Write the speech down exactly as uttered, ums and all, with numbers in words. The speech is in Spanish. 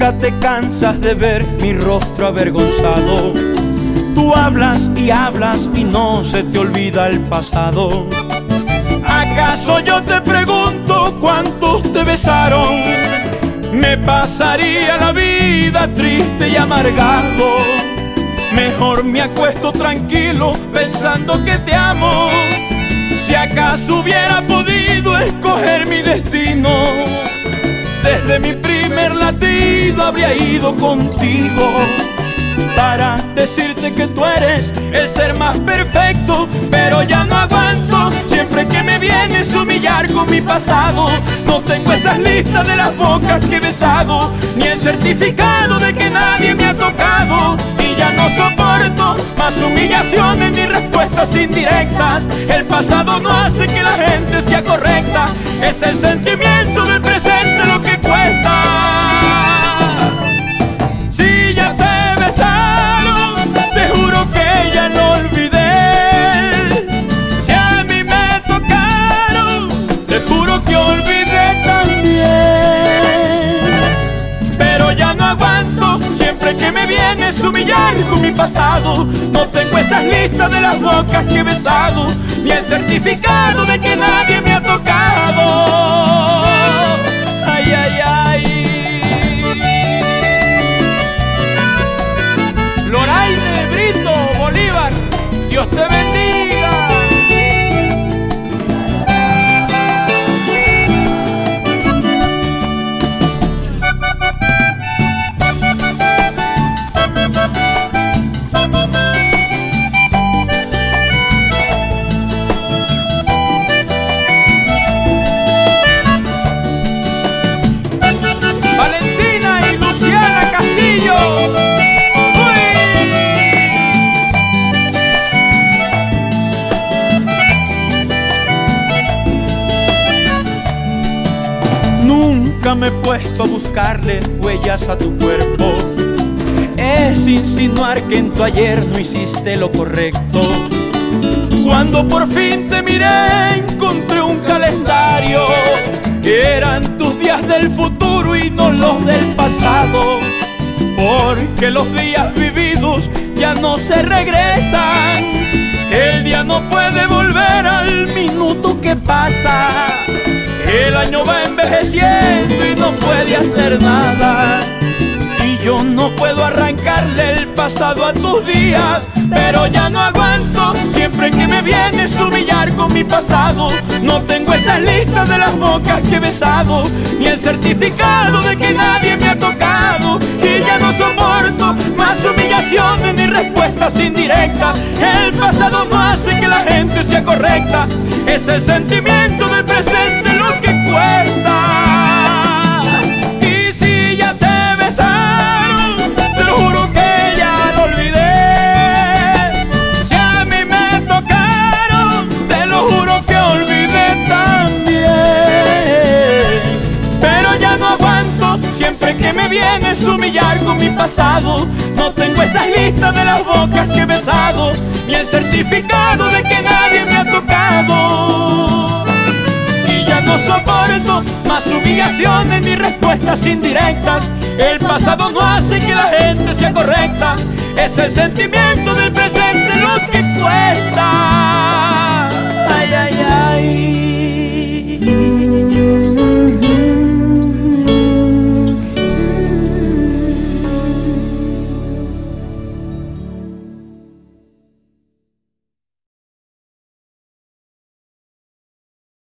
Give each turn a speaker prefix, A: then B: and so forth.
A: nunca te cansas de ver mi rostro avergonzado. Tú hablas y hablas y no se te olvida el pasado. ¿Acaso yo te pregunto cuántos te besaron? Me pasaría la vida triste y amargado. Mejor me acuesto tranquilo pensando que te amo. Si acaso hubiera podido escoger mi destino, desde mi primer latido habría ido contigo, para decirte que tú eres el ser más perfecto. Pero ya no aguanto, siempre que me vienes a humillar con mi pasado. No tengo esas listas de las bocas que he besado, ni el certificado de que nadie me ha tocado. Y ya no soporto más humillaciones ni respuestas indirectas. El pasado no hace que la gente sea correcta. Es el sentimiento del presente lo que cuesta. Si ya te besaron, te juro que ya lo olvidé. Si a mí me tocaron, te juro que olvidé también. Pero ya no aguanto, siempre que me vienes a humillar con mi pasado. No tengo esas listas de las bocas que he besado, ni el certificado de que nadie me ha tocado. Ay, ay, ay. Loraine Brito Bolívar, Dios te bendiga. Valentina y Luciana Castillo. Nunca me he puesto a buscarle huellas a tu cuerpo. Es insinuar que en tu ayer no hiciste lo correcto. Cuando por fin te miré encontré un calendario. Eran tus días del futuro y no los del pasado. Porque los días vividos ya no se regresan. El día no puede volver al minuto que pasa. El año va envejeciendo y no puede hacer nada. Y yo no puedo arrancarle el pasado a tus días. Pero ya no aguanto, siempre que me vienes a humillar con mi pasado. No tengo esas listas de las bocas que he besado, ni el certificado de que nadie me ha tocado. Y ya no soporto más humillaciones ni respuestas indirectas. El pasado no hace que la gente sea correcta. Es el sentimiento del presente lo que cuesta. Y si ya te besaron, te lo juro que ya lo olvidé. Si a mí me tocaron, te lo juro que olvidé también. Pero ya no aguanto, siempre que me vienes a humillar con mi pasado. No tengo esas listas de las bocas que he besado, ni el certificado de que nadie me ha tocado. Y ya no soporto más humillaciones ni respuestas indirectas. El pasado no hace que la gente sea correcta. Es el sentimiento del presente lo que cuesta. Ay, ay, ay.